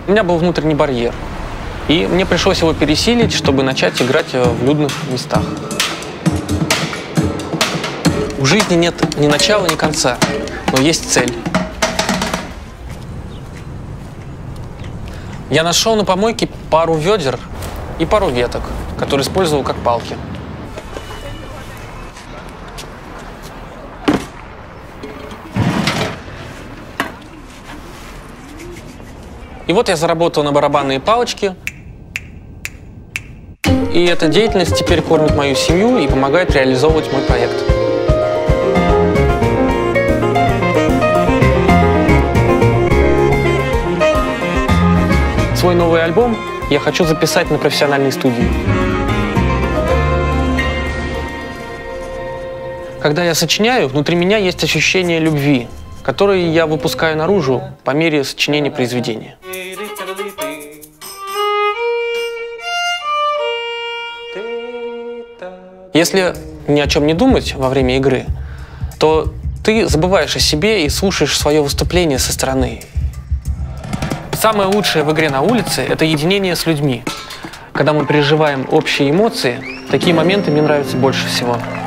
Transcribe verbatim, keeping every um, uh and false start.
У меня был внутренний барьер, и мне пришлось его пересилить, чтобы начать играть в людных местах. В жизни нет ни начала, ни конца, но есть цель. Я нашел на помойке пару ведер и пару веток, которые использовал как палки. И вот я заработал на барабанные палочки. И эта деятельность теперь кормит мою семью и помогает реализовывать мой проект. Свой новый альбом я хочу записать на профессиональной студии. Когда я сочиняю, внутри меня есть ощущение любви, которое я выпускаю наружу по мере сочинения произведения. Если ни о чем не думать во время игры, то ты забываешь о себе и слушаешь свое выступление со стороны. Самое лучшее в игре на улице – это единение с людьми. Когда мы переживаем общие эмоции, такие моменты мне нравятся больше всего.